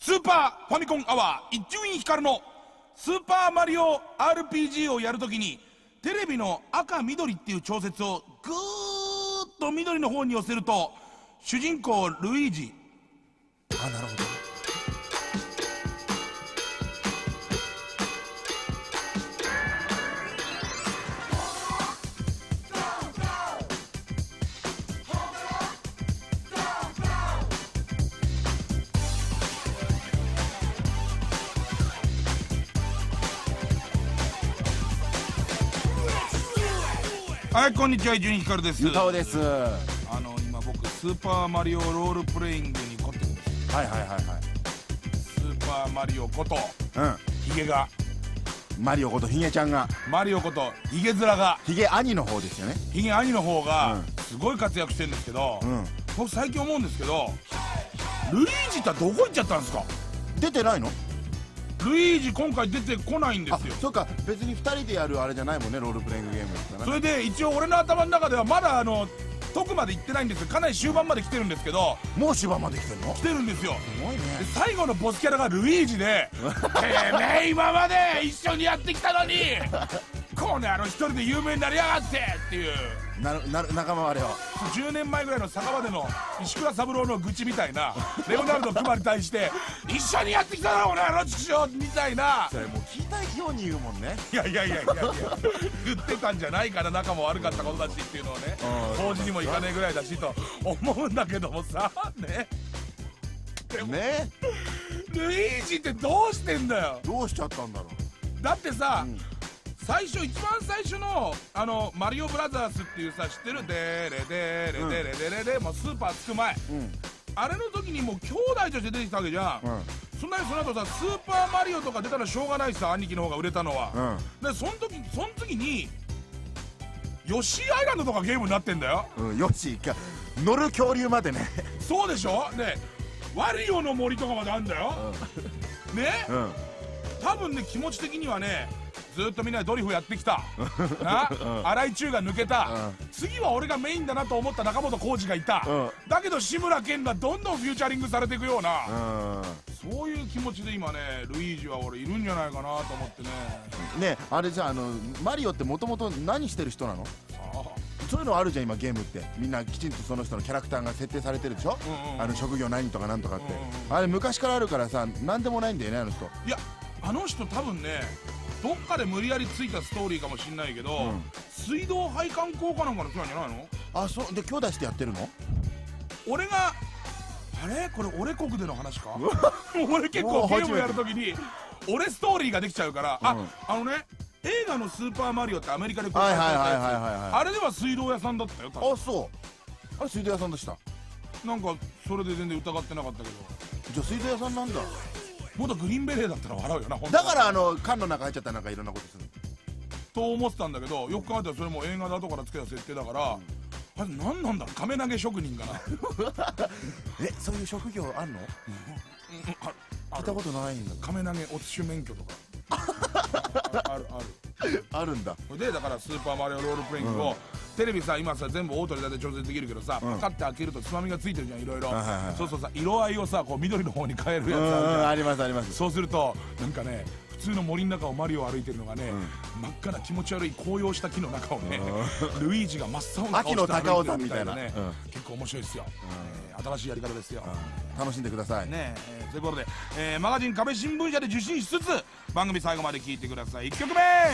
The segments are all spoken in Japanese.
スーパーファミコンアワー一級院光のスーパーマリオ RPG をやるときにテレビの赤緑っていう調節をぐーっと緑の方に寄せると主人公ルイージ、 あ、なるほど。 はい、こんにちは、伊集院光です。 ゆたおです。 今僕スーパーマリオロールプレイングに凝ってるんです。 はいはいはいはい。 スーパーマリオことヒゲが、 マリオことヒゲちゃんが、 マリオことヒゲ面が、 ヒゲ兄の方ですよね。 ヒゲ兄の方がすごい活躍してるんですけど、僕最近思うんですけど、ルイージってどこ行っちゃったんですか？ 出てないの？ ルイージ今回出てこないんですよ。 そうか、別に2人でやるあれじゃないもんね、ロールプレイングゲームですからね。 それで一応俺の頭の中ではまだ遠くまで行ってないんですよ。かなり終盤まで来てるんですけど、 もう終盤まで来てるの？ 来てるんですよ。 すごいね。 で最後のボスキャラがルイージでてめえ今まで一緒にやってきたのにこの野郎一人で有名になりやがってっていう、 仲間割れを 10年前ぐらいの酒場での石倉三郎の愚痴みたいな、レオナルド・クマに対して一緒にやってきたなこの野郎ちくしょうみたいな。 それもう聞いたように言うもんね。 いや言ってたんじゃないかな、仲も悪かったことだしっていうのをね、法事にも行かねえぐらいだしと思うんだけどもさね。でもね、 ルイージってどうしてんだよ。 どうしちゃったんだろう。 だってさ、一番最初のマリオブラザーズっていうさ、知ってる？デレデレデレデレレ、もうスーパーつく前、あれの時にもう兄弟として出てきたわけじゃん。そんなにその後さ、スーパーマリオとか出たらしょうがないしさ、兄貴の方が売れたのは。でその時にヨッシーアイランドとかゲームになってんだよ。 よし、乗る恐竜までね。 そうでしょ。でワリオの森とかまであんだよ。ね、多分ね気持ち的にはね、ずっとみんなでドリフやってきたな、荒井中が抜けた、次は俺がメインだなと思った中本浩二がいた、だけど志村けんがどんどんフューチャリングされていくような、そういう気持ちで今ねルイージは俺いるんじゃないかなと思ってね。 ね、あれじゃあマリオってもともと何してる人なの？そういうのあるじゃん今ゲームって。みんなきちんとその人のキャラクターが設定されてるでしょ。職業何とかなんとかって、あれ昔からあるからさ、何でもないんだよね、あの人。 いや、あの人多分ね、どっかで無理やりついたストーリーかもしんないけど、水道配管工かなんかの人なんじゃないの？ あ、そうで兄弟してやってるの？ 俺があれこれ俺国での話か俺結構ゲームやるときに俺ストーリーができちゃうから、映画のスーパーマリオってアメリカで公開されたやつ、あれでは水道屋さんだったよ。 あ、そう。あれ水道屋さんでした。 なんかそれで全然疑ってなかったけど。 じゃあ水道屋さんなんだ。 もっとグリーンベレーだったら笑うよな。 だから缶の中入っちゃったらなんかいろんなことすると思ってたんだけど、よく考えたらそれも映画だとからつけた設定だから、あれ何なんだろう、亀投げ職人かなそういう職業あんの？聞いたことないんだ。 亀投げおつしゅ免許とかあるんだ。 でだからスーパーマリオロールプレイングをテレビさ、今さ全部オートで大体調節できるけどさ、パカッて開けるとつまみがついてるじゃん、いろいろ。そうそうさ、色合いをさこう緑の方に変えるやつあるじゃん。 ありますあります。 そうするとなんかね、普通の森の中をマリオを歩いてるのがね、真っ赤な気持ち悪い紅葉した木の中をね、ルイージが真っ青な顔して歩いてるみたいなね、結構面白いですよ。新しいやり方ですよ。 楽しんでくださいね。ということでマガジン壁新聞社で受信しつつ番組最後まで聞いてください。1曲目。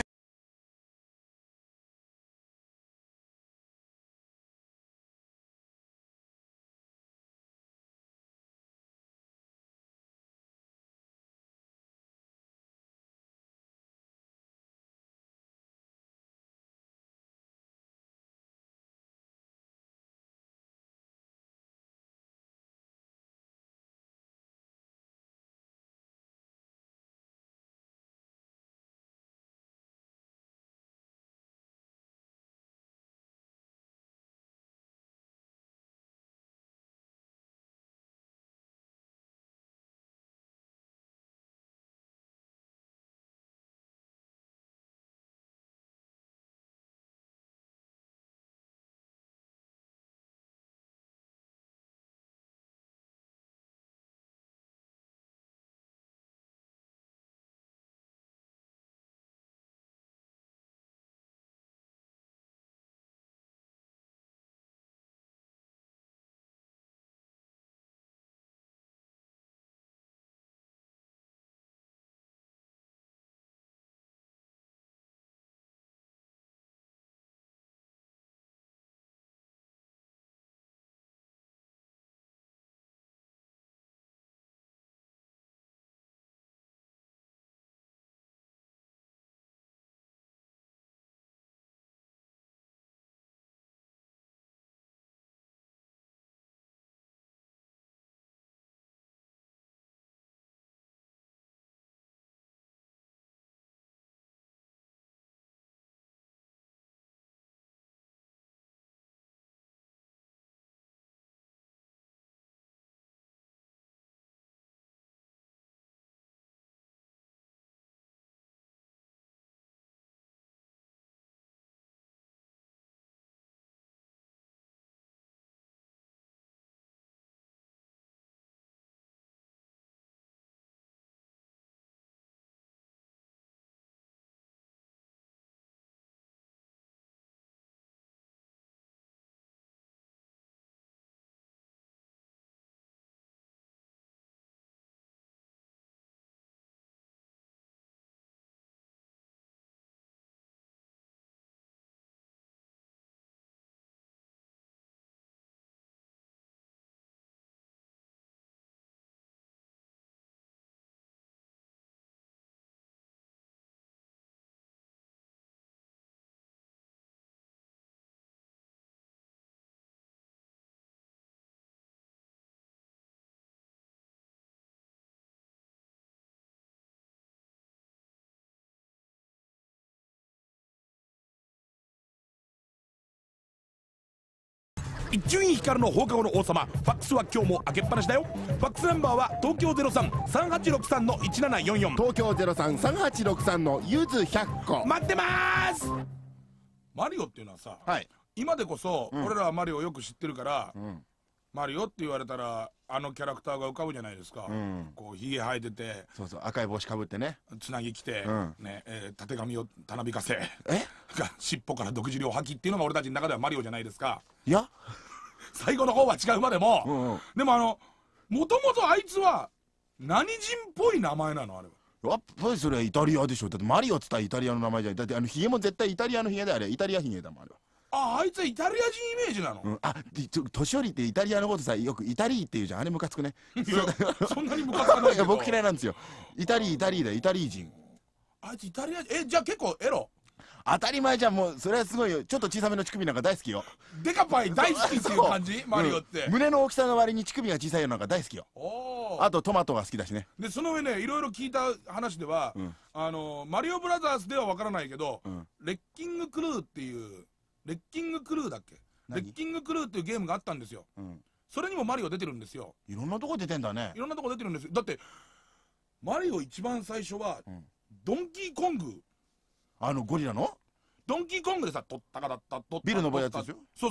一級院光の放課後の王様。ファックスは今日も開けっぱなしだよ。ファックスナンバーは東京03-3863の1744。 東京03-3863のゆず100個。 待ってまーす。マリオっていうのはさ、 はい、 今でこそ、俺らはマリオをよく知ってるから、 うん、 マリオって言われたらあのキャラクターが浮かぶじゃないですか、こうひげ生えてて、 そうそう、赤い帽子かぶってね、 つなぎ着て、ね、たてがみをたなびかせ、 え尻尾から毒汁を吐きっていうのが俺たちの中ではマリオじゃないですか。 いや最後の方は違うまでも、でももともとあいつは何人っぽい名前なのあれは。 やっぱりそれはイタリアでしょ。だってマリオっつったらイタリアの名前じゃん。だってヒゲも絶対イタリアのヒゲだよ。あれイタリアヒゲだもんあれは。 あいつはイタリア人イメージなの。 年寄りってイタリアのことさ、よくイタリーって言うじゃん。あれムカつくね。 そんなにムカつかないけど。 僕嫌いなんですよ。イタリーだよ、イタリー人。 あいつイタリア人。じゃあ結構エロ。 当たり前じゃん。もうそれはすごいよ。ちょっと小さめの乳首なんか大好きよ。 デカパイ大好きっていう感じマリオって、 胸の大きさの割に乳首が小さいのなんか大好きよ。あとトマトが好きだしね。 でその上ね、いろいろ聞いた話では、マリオブラザーズではわからないけど、レッキングクルーっていうレッキングクルーだっけ、レッキングクルーっていうゲームがあったんですよ。それにもマリオ出てるんですよ。 いろんなとこ出てんだね。 いろんなとこ出てるんですよ。だってマリオ一番最初は、ドンキーコング、 ゴリラのドンキーコングでさ、とったかだったとビル登るやつですよ。 そう、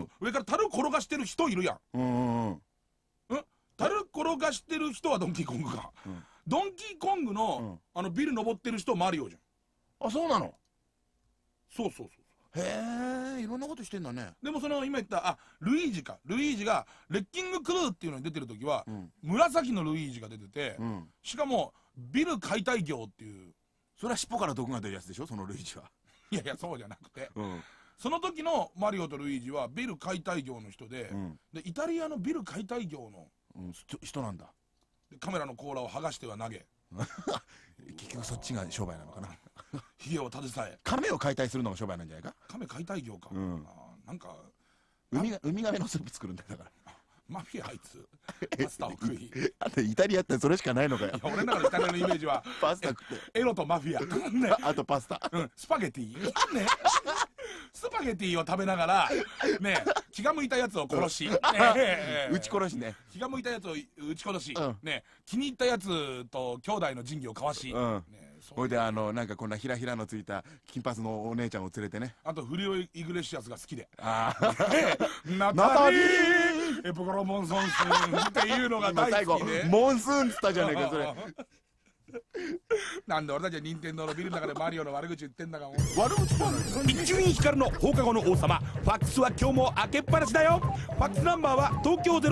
上から樽転がしてる人いるやん。樽転がしてる人はドンキーコングか、ドンキーコングの、ビル登ってる人マリオじゃん。 あ、そうなの。 そうへえ、いろんなことしてんだね。 でも今言ったルイージがレッキングクルーっていうのに出てる時は、紫のルイージが出てて、しかもビル解体業っていう。 それは尻尾から毒が出るやつでしょ、そのルイージは。 いやそうじゃなくて、その時のマリオとルイージはビル解体業の人で、イタリアのビル解体業の、 人なんだ。 カメラの甲羅を剥がしては投げ結局そっちが商売なのかな。 ひげを携え亀を解体するのが商売なんじゃないか。 亀解体業か、なんかウミガメのスープ作るんだよ。だからマフィアあいつパスタを食いあとイタリアってそれしかないのかよ。 俺の中のイタリアのイメージはパスタ食ってエロとマフィアね、 あとパスタ、 スパゲティね、スパゲティを食べながらね、気が向いたやつを殺し、 撃ち殺しね。 気が向いたやつを撃ち殺し、ね、気に入ったやつと兄弟の仁義を交わし、 ほいでなんかこんなひらひらのついた金髪のお姉ちゃんを連れてね。 あとフリオ・イグレシアスが好きで、 ナタリーエポコロモンソンスーンっていうのが大好きで、 モンスーンっつったじゃねえかそれ。 なんで俺たちは任天堂のビルの中でマリオの悪口言ってんだかも。 悪口じゃない。 一級院光の放課後の王様。ファックスは今日も開けっぱなしだよ。ファックスナンバーは東京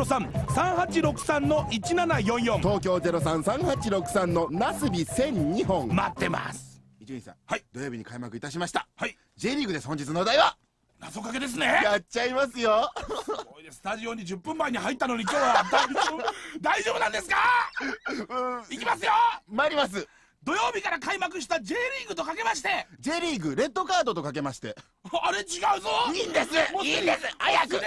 03-3863の1744。 東京03-3863のナスビ1002本。 待ってます。 伊集院さん、 はい、 土曜日に開幕いたしました。 はい、 J リーグです。本日のお題は謎かけですね。 やっちゃいますよ。 すごいです。スタジオに10分前に入ったのに今日は大丈夫なんですか。いきますよ。 参ります。 土曜日から開幕した J リーグとかけまして、 J リーグレッドカードとかけまして、 あれ違うぞ。 いいんです、いいんです。早く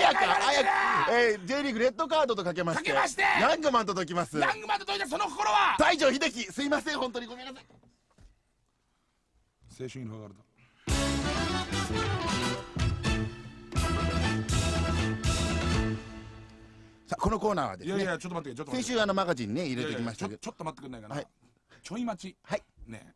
J リーグレッドカードとかけまして、ヤングマンと解きます。 ヤングマンと解いたその心は西城秀樹。すいません、本当にごめんなさい。 青春に流れた。 さあ、このコーナーはですね、 いやちょっと待って、 先週マガジンね入れてきましたけど、 ちょっと待ってくんないかな。 はい、 ちょい待ち。 はいね、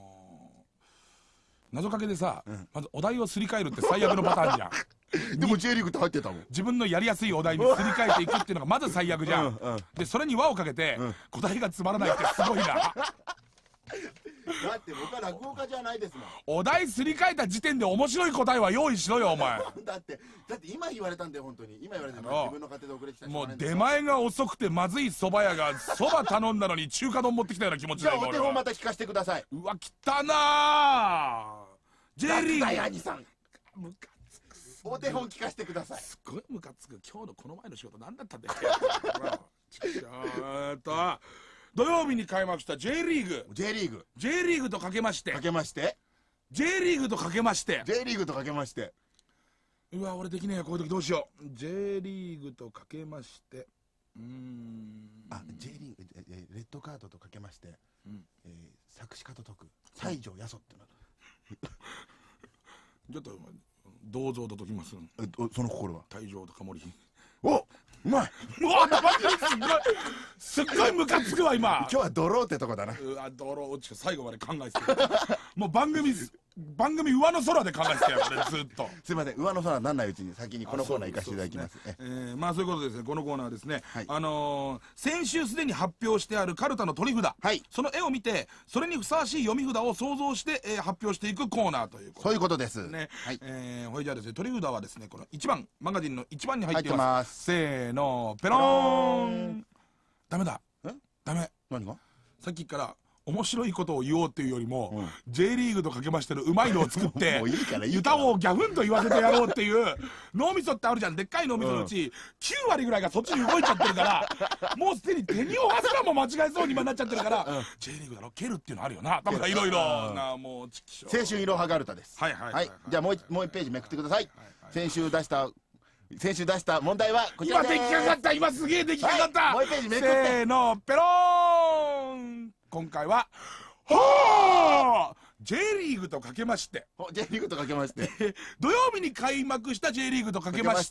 謎かけでさ、まずお題をすり替えるって最悪のパターンじゃん。 でも J リーグって入ってたもん。 自分のやりやすいお題にすり替えていくっていうのがまず最悪じゃん。でそれに輪をかけて、答えがつまらないってすごいな。 だって僕は落語家じゃないですもん。 お題すり替えた時点で面白い答えは用意しろよお前。 だって今言われたんで、本当に今言われて、自分の家庭で遅れてきた。 もう出前が遅くてまずい蕎麦屋が蕎麦頼んだのに中華丼持ってきたような気持ちだよ。 じゃあお手本また聞かせてください。 うわ来たな。 J リーグ兄さん、ムカつく。お手本聞かせてください。 すごいムカつく。今日のこの前の仕事何だったんだっけ。土曜日に開幕した J リーグ。J リーグとかけまして J リーグとかけまして、うわ俺できねえよこういう時どうしよう。 J リーグとかけまして、 J リーグレッドカードとかけまして、作詞家と解く西条八十っての。 ちょっと銅像と解きます。 その心は退場とか森。 お、うまい。 うわ、マジですっごいムカつくわ今。 今日はドローってとこだな。 うわ、ドローチ最後まで考えてた。もう番組上の空で考えてたよ俺ずっと。 すいません、上の空なんないうちに先にこのコーナー行かせていただきます。 まあそういうことでですね、このコーナーはですね、先週すでに発表してあるカルタの取り札、その絵を見てそれにふさわしい読み札を想像して、発表していくコーナーということそういうことですね。ほいじゃあですね、取り札はですね、この1番、マガジンの1番に入っています。せーの、ペローン。ダメだ、ダメ。 何が？ さっきから面白いことを言おうっていうよりも、J リーグとかけましてのうまいのを作って歌をギャフンと言わせてやろうっていう脳みそってあるじゃん。でっかい脳みそのうち9割ぐらいがそっちに動いちゃってるから、もうすでに手におはすらも間違えそうに今なっちゃってるから、J リーグだろ蹴るっていうのあるよなとかいろいろな。もう青春いろはガルタです。 はいはい。 じゃあもう1ページめくってください。先週出した問題はこちらです。 今出来上がった。今すげえ出来上がった。 もう1ページめくって。 せーの、ペローン。今回ははあ J リーグとかけまして、 J リーグとかけまして土曜日に開幕した J リーグとかけまして、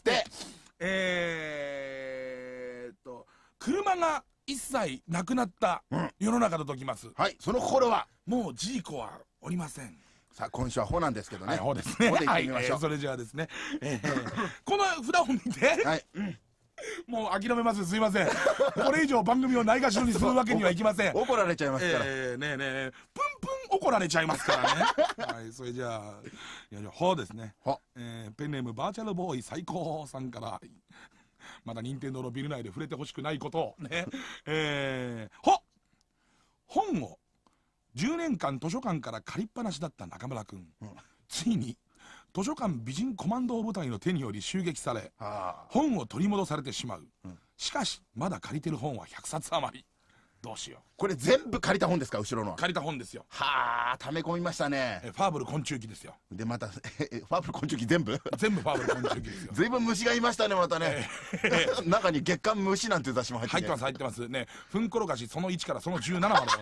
車が一切なくなった世の中と解きます。 はい、その心はもうジーコはおりません。 さあ今週はほなんですけどね。 ほですね。はい、それじゃあですね、この札を見て、もう諦めます。すいません。これ以上番組をないがしろにするわけにはいきません。 怒られちゃいますから。 ねえねえ、プンプン怒られちゃいますからね。はい、それじゃあ、ほですね。ペンネームバーチャルボーイ最高さんから、まだ任天堂のビル内で触れてほしくないことをね。本を10年間図書館から借りっぱなしだった中村君、ついに図書館美人コマンド部隊の手により襲撃され、本を取り戻されてしまう。しかしまだ借りてる本は100冊余り。どうしよう。 これ全部借りた本ですか？後ろのは借りた本ですよ。 はあ、溜め込みましたね。 ファーブル昆虫記ですよ。 でまたファーブル昆虫記全部ファーブル昆虫記ですよ。 ずいぶん虫がいましたね、またね。中に月刊虫なんて雑誌も入ってます入ってますね。ふんころがしその1からその17までもね。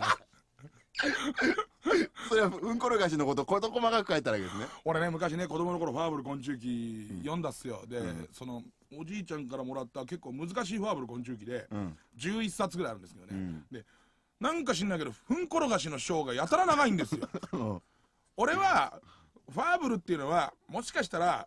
それはうんころがしのこと事細かく書いたらいいですね。 俺ね、昔ね、子供の頃ファーブル昆虫記読んだっすよ。で、そのおじいちゃんからもらった結構難しいファーブル昆虫記で、11冊ぐらいあるんですけどね。でなんか知んないけどふんころがしの章がやたら長いんですよ。俺はファーブルっていうのはもしかしたら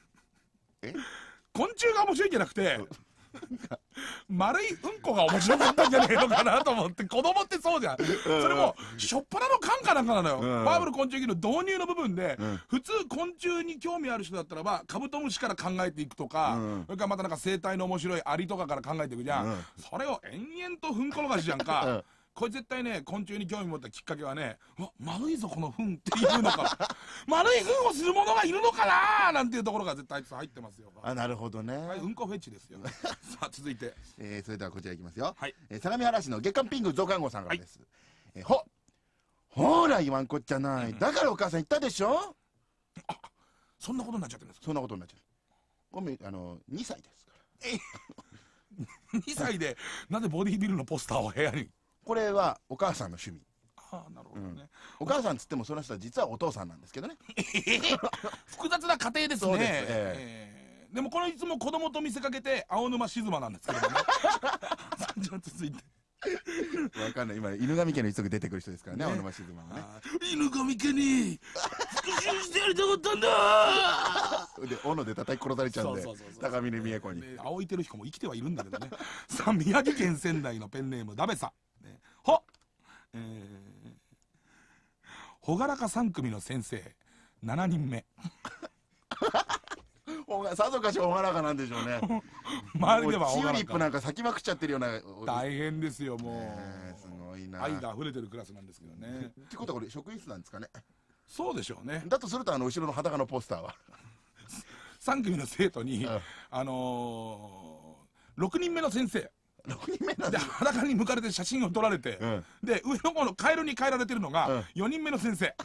昆虫が面白いんじゃなくて丸いうんこが面白かったんじゃねえのかなと思って。子供ってそうじゃん。それもしょっぱなの缶かなんかなのよ。ファーブル昆虫記の導入の部分で、普通昆虫に興味ある人だったらばカブトムシから考えていくとか、それからまたなんか生態の面白いアリとかから考えていくじゃん。それを延々とふんころがしじゃんか。これ絶対ね、昆虫に興味持ったきっかけはね、丸いぞこの糞っていうのか丸い糞をする者がいるのかななんていうところが絶対入ってますよ。 なるほどね。 うんこフェチですよ。さあ続いて、 それではこちらいきますよ。相模原市の月刊ピンク増刊号さんからです。ほら言わんこっちゃない。だからお母さん言ったでしょ。 そんなことになっちゃってるんですか？ そんなことになっちゃう。ごめん、2歳ですから。 2歳でなんでボディービルのポスターを部屋に。 これはお母さんの趣味。 なるほどね。 お母さんつってもその人は実はお父さんなんですけどね。 複雑な家庭ですね。でもこのいつも子供と見せかけて青沼静馬なんですけどね。じゃあ続いて。 わかんない。今犬神家の一族出てくる人ですからね、青沼静馬がね。 犬神家に復讐してやりたかったんだ。 で斧で叩き殺されちゃうんで、高峰美恵子に。 青井輝彦も生きてはいるんだけどね。さあ宮城県仙台のペンネームダベさん。ほがらか3組の先生7人目。 さぞかしほがらかなんでしょうね。 周りではチューリップなんか咲きまくっちゃってるような。 大変ですよもう。 すごいな。 愛が溢れてるクラスなんですけどね。 ってことはこれ職員室なんですかね。 そうでしょうね。 だとすると後ろの裸のポスターは 3組の生徒に6人目の先生 6人目なんで裸に向かれて写真を撮られて、で上の方のカエルに変えられてるのが4人目の先生。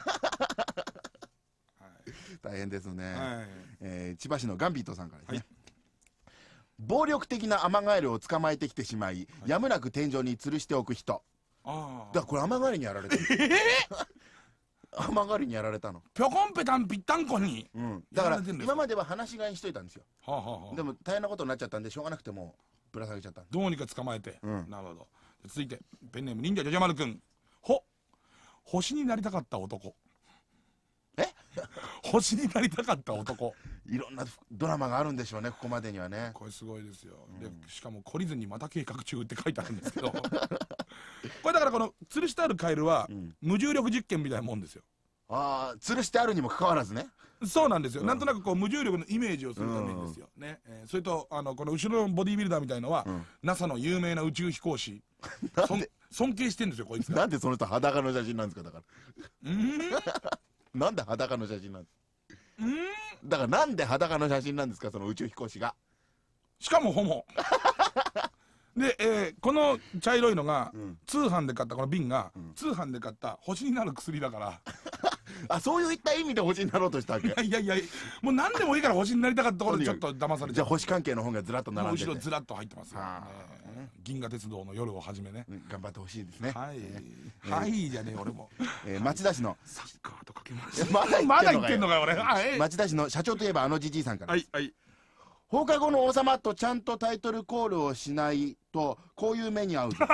大変ですね。千葉市のガンビートさんからですね。暴力的なアマガエルを捕まえてきてしまい、やむなく天井に吊るしておく人。だからこれアマガエルにやられてる。 雨上がりにやられたの。 ぴょこんぺたんぴったんこに。 だからやられてんです今までは放し飼いにしといたんですよ。 はあはあはあでも大変なことになっちゃったんでしょうがなくてもうぶら下げちゃった。 どうにか捕まえて。 うんなるほど。続いてペンネーム忍者ジョジョ丸くん。星になりたかった男。 え星になりたかった男。 いろんなドラマがあるんでしょうね、ここまでにはね。 これすごいですよ。でしかも懲りずにまた計画中って書いてあるんですけどこれだからこの吊るしてあるカエルは無重力実験みたいなもんですよ。 ああ、吊るしてあるにもかかわらずね。 そうなんですよ、なんとなくこう無重力のイメージをするためにですよ、ねそれとこの後ろのボディービルダーみたいのは、NASA の有名な宇宙飛行士尊敬してんですよこいつが。 なんでその人裸の写真なんですか、だからなんで裸の写真なんですだからなんで裸の写真なんですか、その宇宙飛行士が。 しかもホモで、この茶色いのが、通販で買ったこの瓶が、通販で買った星になる薬だからあ、そういった意味で星になろうとしたわけ。 いやもう何でもいいから星になりたかったところでちょっと騙されちゃう。 じゃあ星関係の本がずらっと並んでて、 後ろずらっと入ってますよ、銀河鉄道の夜をはじめね。 頑張ってほしいですね。 はいじゃねえ俺も町田市のサッカーとかけました。 まだまだ言ってんのかよ俺。 町田市の社長といえばあのじじいさんからです。 はい放課後の王様とちゃんとタイトルコールをしないとこういう目に遭うぞ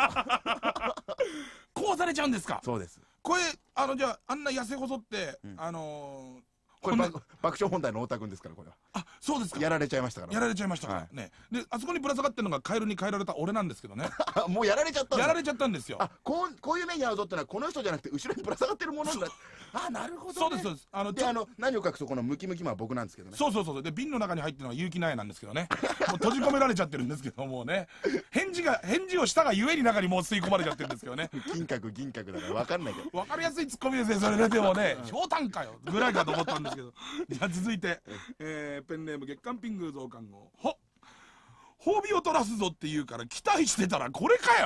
こうされちゃうんですか。 そうです。 これじゃああんな痩せ細ってこれ爆笑問題の太田君ですから、これは。 あ、そうですか。 やられちゃいましたから。 やられちゃいましたからね。であそこにぶら下がってるのがカエルに変えられた俺なんですけどね。 もうやられちゃったんだ。 やられちゃったんですよ。 あ、こういう目に遭うぞってのはこの人じゃなくて後ろにぶら下がってるものだ。あ、なるほどね。 そうですそうです。 で何を隠そうこのムキムキマンは僕なんですけどね。 そうで瓶の中に入ってるのは結城苗なんですけどね。もう閉じ込められちゃってるんですけどもうね。返事をしたがゆえに中にもう吸い込まれちゃってるんですけどね。 銀閣だから分かんないけど。 分かりやすいツッコミですねそれね。でもねひょうたんかよぐらいかと思ったんですけど。じゃあ続いてペンネーム月刊ピング増刊号。褒美を取らすぞって言うから期待してたらこれかよ。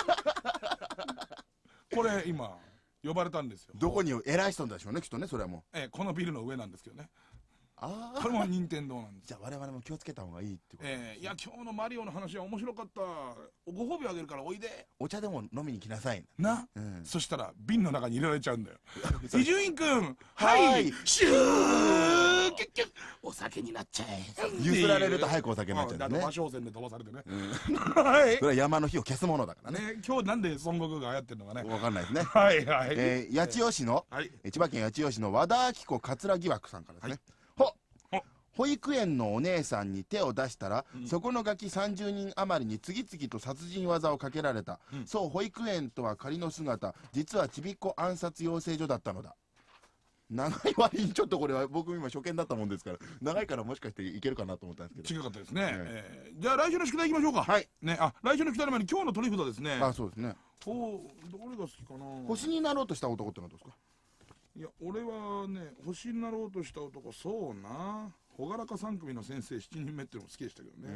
これ今呼ばれたんですよ。 どこに偉い人でしょうね、きっとね。それはもうこのビルの上なんですけどね。 あこれも任天堂なんです。 じゃあ我々も気をつけた方がいいってこと。 いや今日のマリオの話は面白かった。ご褒美あげるからおいで。 お茶でも飲みに来なさいな、そしたら瓶の中に入れられちゃうんだよ。伊集院君はいシューキュッキュッお酒になっちゃえ。 譲られると早くお酒になっちゃうんですね。 魔性線で飛ばされてね。 それは山の火を消すものだからね。 今日なんで孫悟空が流行ってるのかね。 分かんないですね。八千代市の千葉県八千代市の和田アキ子桂疑惑さんからですね。保育園のお姉さんに手を出したら、そこのガキ30人余りに次々と殺人技をかけられた、そう保育園とは仮の姿、実はちびっこ暗殺養成所だったのだ。長い割にちょっとこれは僕今初見だったもんですから、長いからもしかしていけるかなと思ったんですけど。 違かったですね。じゃあ来週の宿題いきましょうか。 はいね。来週の宿題の前に今日の取り札ですね。 あ、そうですね。 どれが好きかな。 星になろうとした男ってのはどうですか。 いや俺はね星になろうとした男、そうな朗らか3組の先生7人目っていうのも好きでしたけどね。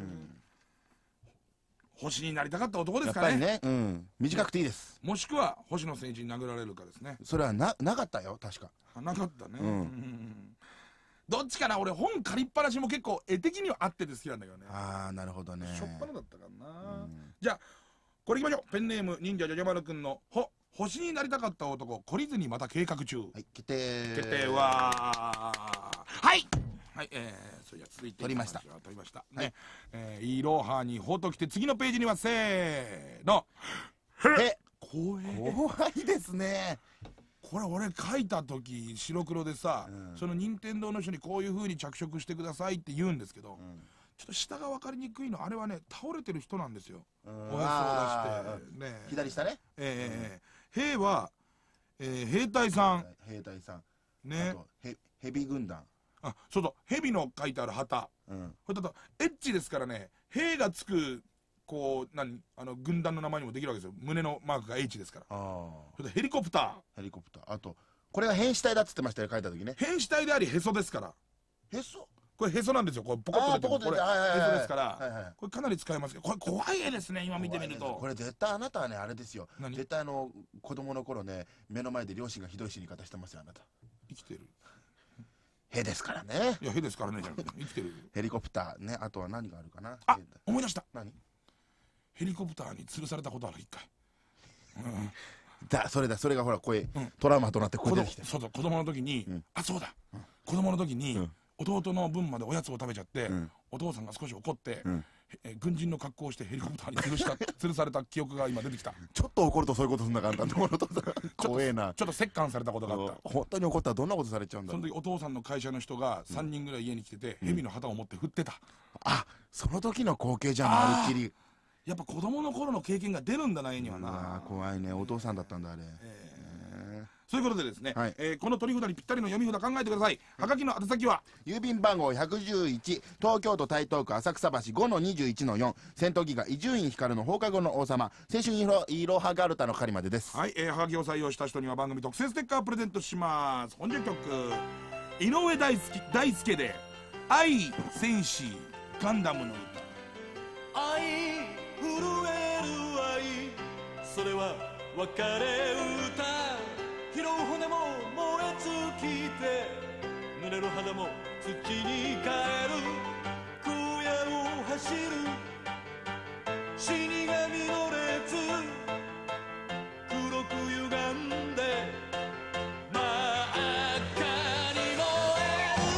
星になりたかった男ですかね。 やっぱりね、短くていいです。 もしくは星野選手に殴られるかですね。 それはなかったよ、確か。 なかったね。どっちかな。俺本借りっぱなしも結構絵的にはあってて好きなんだけどね。 ああ、なるほどね。 しょっぱなだったからな。じゃあこれいきましょう。ペンネーム忍者ジョジョ丸くんの星になりたかった男、懲りずにまた計画中。 はい、決定はいそれじゃ続いて取りましたね。いろはにほときて次のページにはせーの怖いですね。 これ俺書いた時白黒でさ、その任天堂の人にこういう風に着色してくださいって言うんですけど、ちょっと下が分かりにくいの、あれはね倒れてる人なんですよ。おへそを出してね。 左下ね。 兵は兵隊さんね。あとヘビ軍団。 そうヘビの書いてある旗。これだとエッチですからね。兵がつくこう軍団の名前にもできるわけですよ。胸のマークが H ですから。それでヘリコプター。 あとこれが変死体だっつってましたよ、書いた時ね。 変死体でありへそですから。 へそ。 これへそなんですよ。これポコッと出てる。これへそですから。これかなり使えますけど、これ怖い絵ですね。今見てみると。 これ絶対あなたはね、あれですよ。絶対子供の頃ね、目の前で両親がひどい死に方してますよ、あなた。 生きてる。 へですからね。 いや、へですからねじゃなくて生きてる。 ヘリコプターね。あとは何があるかな。 思い出した。 何？ ヘリコプターに吊るされたことある、一回。 それがほらこれトラウマとなってここ出てきて、 そうそう、子供の時に、あ、そうだ、子供の時に弟の分までおやつを食べちゃって、お父さんが少し怒って、軍人の格好をしてヘリコプターに吊るされた記憶が今出てきた。 ちょっと怒るとそういうことすんだから、あんたのところと怖えな。 ちょっと折檻されたことがあった。 本当に怒ったらどんなことされちゃうんだろう。 その時お父さんの会社の人が3人ぐらい家に来てて、蛇の旗を持って振ってた。 あ、その時の光景じゃん、まるっきり。 やっぱ子供の頃の経験が出るんだな、絵にはな。 怖いね、お父さんだったんだあれ。 そういうことでですね、この取り札にぴったりの読み札考えてください。はがきの宛先は郵便番号111、東京都台東区浅草橋 5-21-4、戦闘機が伊集院光の放課後の王様、青春いろはガルタの係までです。 はい、はがきを採用した人には番組特製ステッカープレゼントします。本日曲、井上大輔で愛戦士ガンダムの歌。愛震える愛、それは別れ歌。拾う骨も燃え尽きて、濡れる肌も土に帰る。荒野を走る死神の列、黒く歪んで真っ赤に燃える。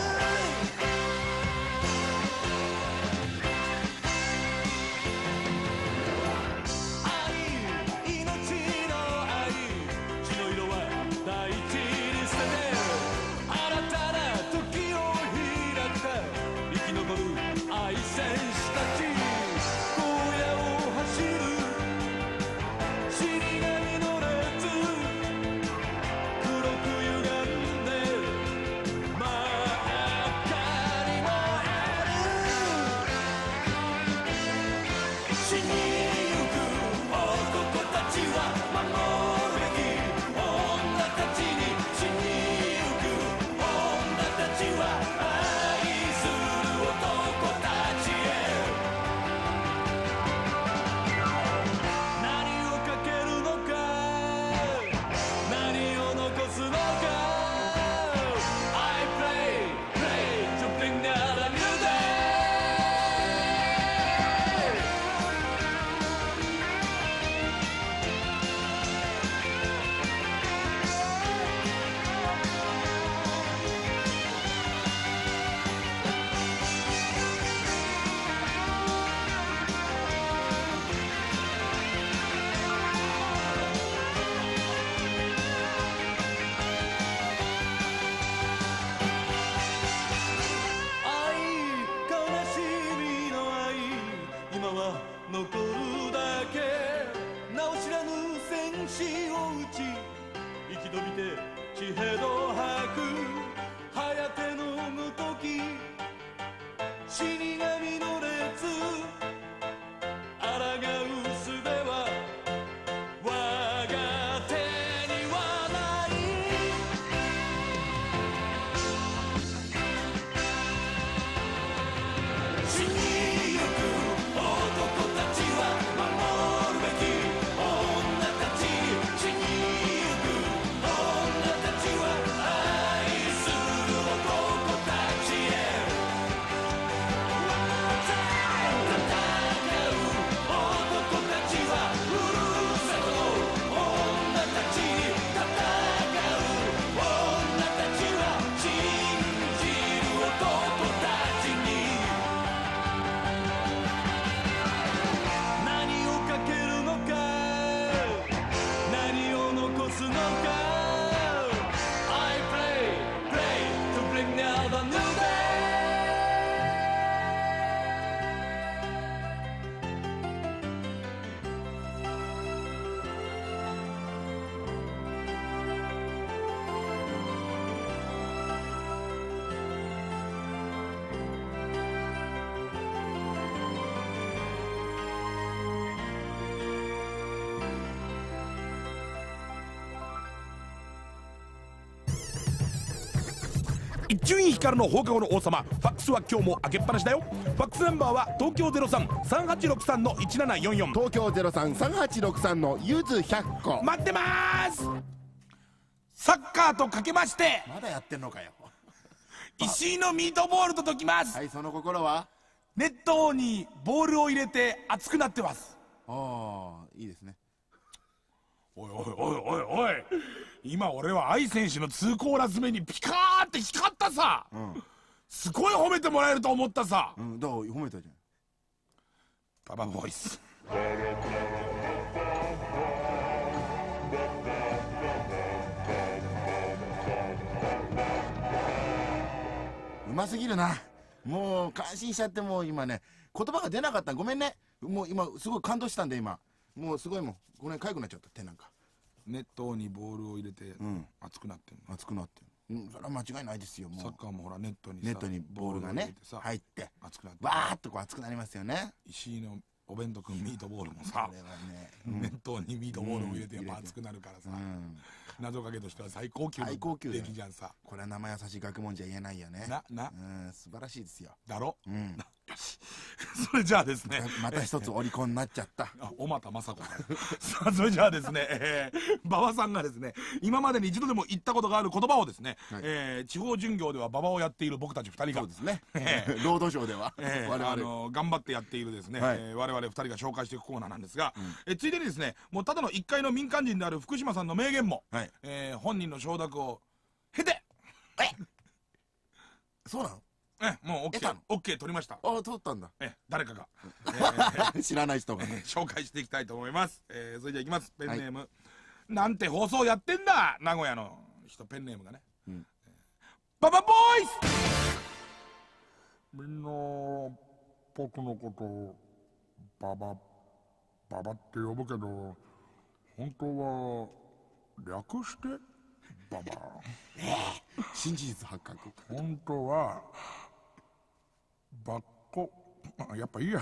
愛、命の愛、血の色は大地に捨てて、新たな時を開くか、生き残る愛戦士たち。荒野を走る死神の列、黒く歪んで真っ赤に燃える。死にゆく男たちは守るべき女たちに、死にゆく女たちは愛する男たちへ。何をかけるのか、何を残すのか。 I pray to bring out a new day。愛、悲しみの愛、今は残るだけ。名を知らぬ戦士を撃ち、生き延びて血へど吐く。颯の無時、死神の列、抗う術は我が手にはない。死にゆく男たちは守るべき女たち。死にゆく女たちは愛する男たちへ。戦う男たちはふるさとの女たちに。戦う女たちは信じる男たちに。何をかけるのか、何を残すのか。 I pray to bring out a new day。 伊集院光の放課後の王様、ファックスは今日も開けっぱなしだよ。ファックスナンバーは東京03-3863の1744。 東京03-3863のゆず100個。 待ってまーす。サッカーとかけまして、 まだやってんのかよ。 石井のミートボールと解きます。 はい、その心は。 ネットにボールを入れて熱くなってます。 ああ、いいですね。 おいおいおいおいおい、今俺は愛選手の2コーラス目にピカーって光ったさ、すごい褒めてもらえると思ったさ。 だから褒めたじゃん。 ババボイス。 うますぎるな。もう感心しちゃって、もう今ね言葉が出なかった。ごめんね。もう今すごい感動したんで、今もうすごいもん。これかゆくなっちゃった、手なんか。 ネットにボールを入れて熱くなってんの。 熱くなってる。それは間違いないですよ。もうサッカーもほらネットにボールがね入って熱くなってバーッとこう熱くなりますよね。 石井のお弁当くんミートボールもさ、熱湯にミートボールを入れてやっぱ熱くなるからさ、謎かけとしては最高級の出来じゃんさ。 これは生優しい学問じゃ言えないよね。素晴らしいですよ。 だろ。それじゃあですね、 また一つオリコンになっちゃった。 小俣雅子さあ、それじゃあですね、馬場さんがですね、今までに一度でも言ったことがある言葉をですね、地方巡業では馬場をやっている僕たち2人が、 そうですね、ロードショーでは我々頑張ってやっているですね、我々2人が紹介していくコーナーなんですが、ついでにですね、もうただの一介の民間人である福島さんの名言も、本人の承諾を経て、 そうなの？ もう OK 取りました。 取ったんだ。 誰かが知らない人が紹介していきたいと思います。それじゃあいきます。ペンネーム、なんて放送やってんだ、名古屋の人。ペンネームがね、ババボーイス。みんな僕のことをババって呼ぶけど、本当は略してババ。 新事実発覚。 本当はバッコ、やっぱいいや。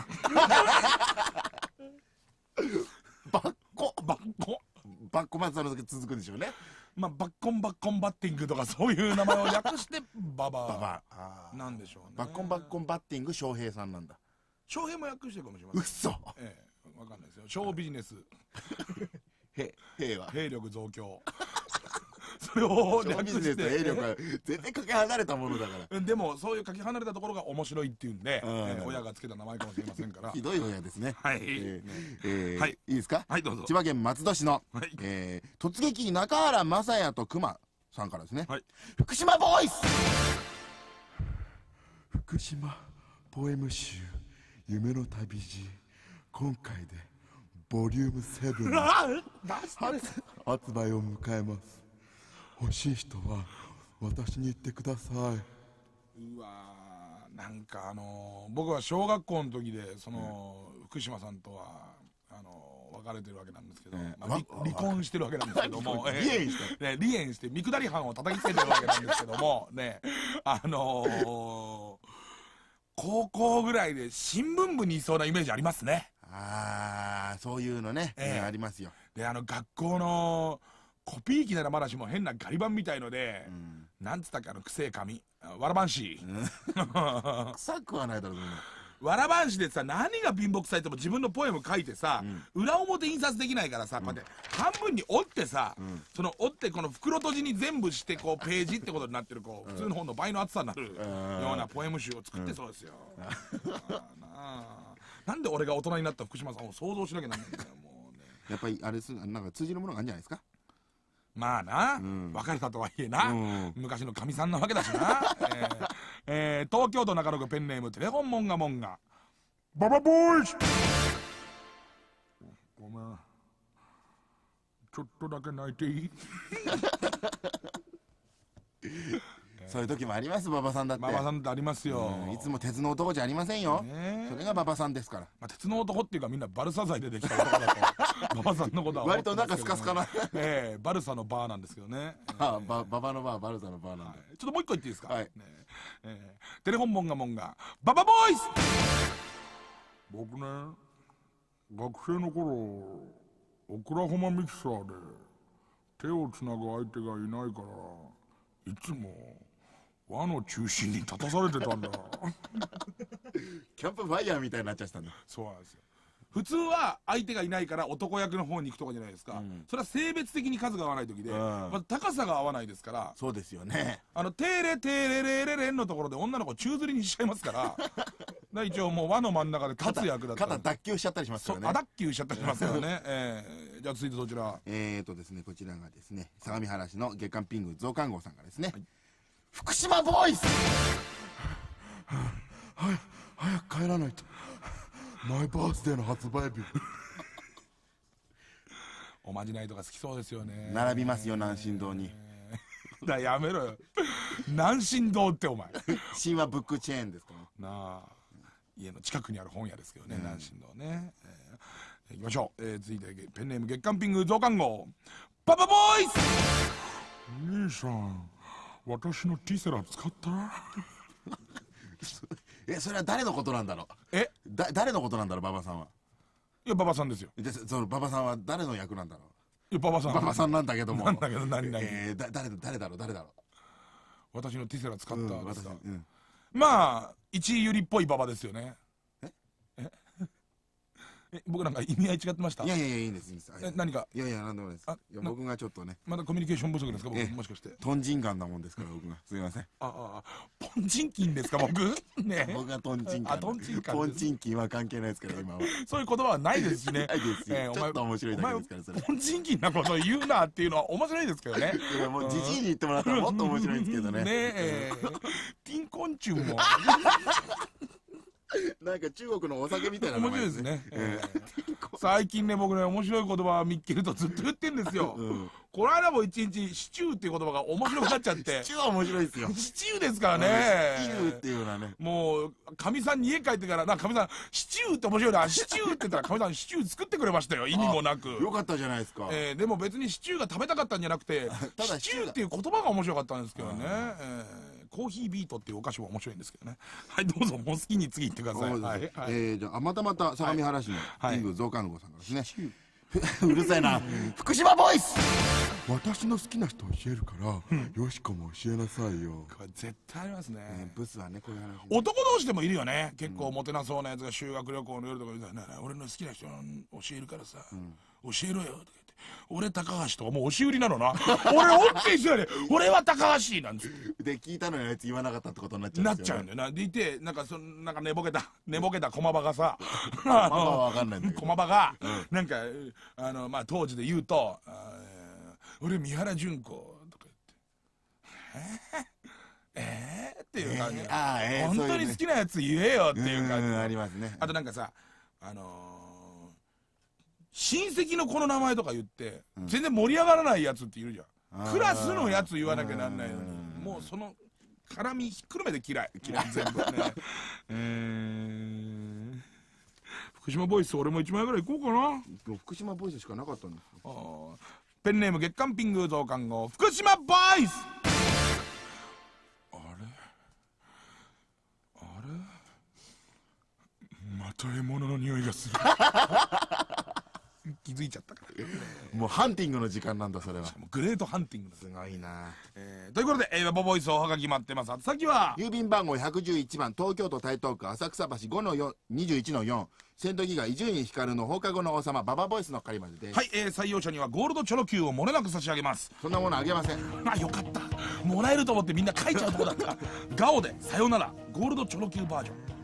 バッコ松の続くんでしょうね。 まあバッコンバッティングとかそういう名前を略してババなんでしょうね。 バッコンバッティング翔平さんなんだ。 翔平も訳してるかもしれません。 嘘。 わかんないですよ。小ビジネス兵力増強。それを略して、 兵力は全然かけ離れたものだから。 でもそういうかけ離れたところが面白いっていうんで、親がつけた名前かもしれませんから。 ひどい親ですね。 はい、 いいですか。 はい、どうぞ。 千葉県松戸市の突撃中原雅也と熊さんからですね。福島ボーイス。福島ポエム集夢の旅路、今回でボリューム7発売を迎えます。欲しい人は私に言ってください。 うわー、なんか僕は小学校の時でその福島さんとは別れてるわけなんですけど、離婚してるわけなんですけども、離縁して見下り犯を叩きつけてるわけなんですけどもね、高校ぐらいで新聞部にいそうなイメージありますね。 そういうのね、ありますよ。 で学校のコピー機ならまだしも変なガリ版みたいので、なんつったっけ、くせえ紙、わらばんし。 臭くはないだろうね。 わらばんしでさ、何が貧乏くさいっても自分のポエム書いてさ、裏表印刷できないからさ、こうやって半分に折ってさ、その折ってこの袋閉じに全部してこうページってことになってる、こう普通の本の倍の厚さになるようなポエム集を作ってそうですよ。なんで俺が大人になった福島さんを想像しなきゃなんないんだよ、もうね。 やっぱりあれなんか通じるものがあるんじゃないですか。 まあな、別れたとはいえな、昔のかみさんなわけだしな。東京都中野区ペンネームテレフォンモンガモンガ、ババボーイズ。ごめん、ちょっとだけ泣いていい？ そういう時もあります、馬場さんだって。 馬場さんってありますよ。 いつも鉄の男じゃありませんよ。それが馬場さんですから。 鉄の男っていうかみんなバルサ材でできた男だと馬場さんのことは割となんかスカスカな。 バルサのバーなんですけどね。 馬場のバー、バルサのバーなんで。 ちょっともう一個言っていいですか。テレフォンモンガモンガ、ババボーイズ。僕ね、学生の頃オクラホマミキサーで手をつなぐ相手がいないからいつも輪の中心に立たされてたんだ。 キャンプファイヤーみたいになっちゃったんだ。 そうなんですよ。 普通は相手がいないから男役の方に行くとかじゃないですか、それは性別的に数が合わない時で、まず高さが合わないですから。 そうですよね。 テーレテーレレレレンのところで女の子宙吊りにしちゃいますから一応もう輪の真ん中で立つ役だった肩脱臼しちゃったりしますからね。 脱臼しちゃったりしますからね。じゃあ続いてどちら。 ですね、こちらがですね、相模原市の月刊ピング増刊号さんがですね、福島ボーイス早く帰らないと、マイバースデーの発売日おまじないとか好きそうですよね。 並びますよ、南信堂に。 やめろよ南信堂ってお前神話ブックチェーンですからなあ。家の近くにある本屋ですけどね、南信堂ね。いきましょう。続いてペンネーム月刊ピング増刊号パパボーイス。兄さん、私のティセラ使った？ それは誰のことなんだろう。誰のことなんだろう、馬場さんは。 いや、馬場さんですよ。 その馬場さんは誰の役なんだろう。 いや、馬場さん。 馬場さんなんだけども。 なんだけど、何誰だろう。 私のティセラ使ったですか。まあ一位ゆりっぽい馬場ですよね。僕なんか意味合い違ってました？ いやいいんです。 何か？ いやなんでもないです。僕がちょっとね、 まだコミュニケーション不足ですか、僕。もしかしてトンジンガンなもんですから僕が。すみません。 ポンチンキンですか、僕ね。 僕がトンチンカン。 トンチンカン。 ポンチンキンは関係ないですから今は。 そういう言葉はないですしね。 ないですよ。ちょっと面白いだけですからそれ。 ポンチンキンなこと言うなっていうのは面白いですけどね。 いやもうジジイに言ってもらったらもっと面白いんですけどね。 ティンコンチュンもなんか中国のお酒みたいな面白いですね。最近ね、僕ね、面白い言葉を見っけるとずっと言ってんですよ。この間も一日シチューっていう言葉が面白くなっちゃって。 シチューは面白いですよ。 シチューですからね。 シチューっていうのはね、 もうかみさんに家帰ってからかみさんシチューって面白いな、シチューって言ったらかみさんシチュー作ってくれましたよ、意味もなく。 よかったじゃないですか。 でも別にシチューが食べたかったんじゃなくてシチューっていう言葉が面白かったんですけどね。コーヒービートっていうお菓子も面白いんですけどね。はい、どうぞ、もう好きに次行ってください。 じゃあまた相模原市のキング増刊号さんがですね、うるさいな、福島ボイス。私の好きな人教えるからよしこも教えなさいよ。 これ絶対ありますね。 ブスはね、こういう話男同士でもいるよね。結構モテなそうなやつが修学旅行の夜とか言うたら、俺の好きな人教えるからさ、教えろよとか言って、俺高橋とかもう押し売りなのな。俺オッケーしてやれ、俺は高橋なんですで、聞いたのにあいつ言わなかったってことになっちゃうんだよな。でいて、なんか寝ぼけた駒場がさ、 駒場はわかんないんだけど、 駒場がなんかまあ当時で言うと、俺三原純子とか言ってっていう感じ。本当に好きなやつ言えよっていう感じ。 ありますね。 あとなんかさ、親戚の子の名前とか言って全然盛り上がらないやつっているじゃん。クラスのやつ言わなきゃなんないのに、もうその絡みひっくるめで嫌い全部ね。福島ボイス、俺も1枚ぐらい行こうかな。 福島ボイスしかなかったんですよ。ペンネーム月刊ピング増刊号福島ボイス。あれまた獲物の匂いがする。気づいちゃったから。 もうハンティングの時間なんだ、それは。 グレートハンティングだ。 すごいな。 ということで、バボボイスおはがき待ってます。先は郵便番号111番、東京都台東区浅草橋 5-21-4、セントギガ伊集院光の放課後の王様ババボイスの係までです。 はい、採用者にはゴールドチョロ Q を漏れなく差し上げます。 そんなものあげません。 よかった、もらえると思ってみんな書いちゃうとこだった。ガオでさよならゴールドチョロ Q バージョン。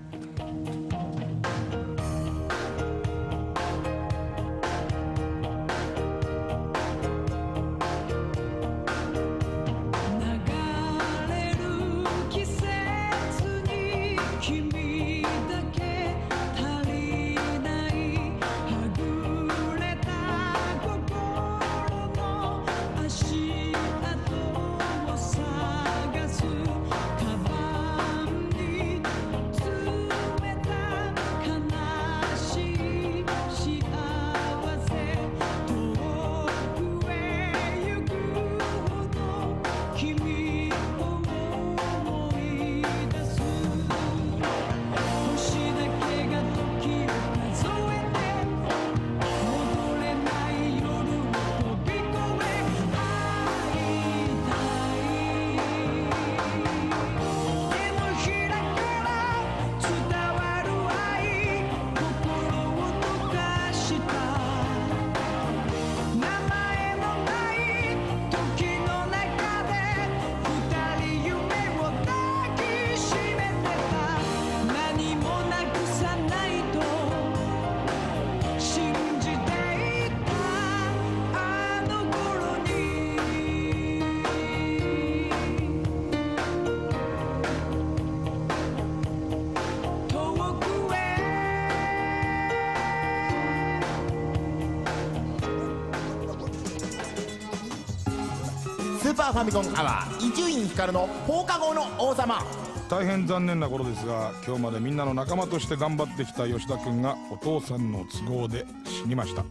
スーパーファミコンアワー伊集院光の放課後の王様。 大変残念な頃ですが、今日までみんなの仲間として頑張ってきた吉田君がお父さんの都合で死にました。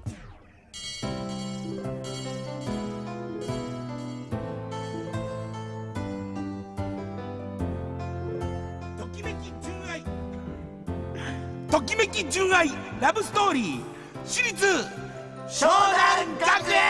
ときめき純愛ラブストーリー私立湘南学園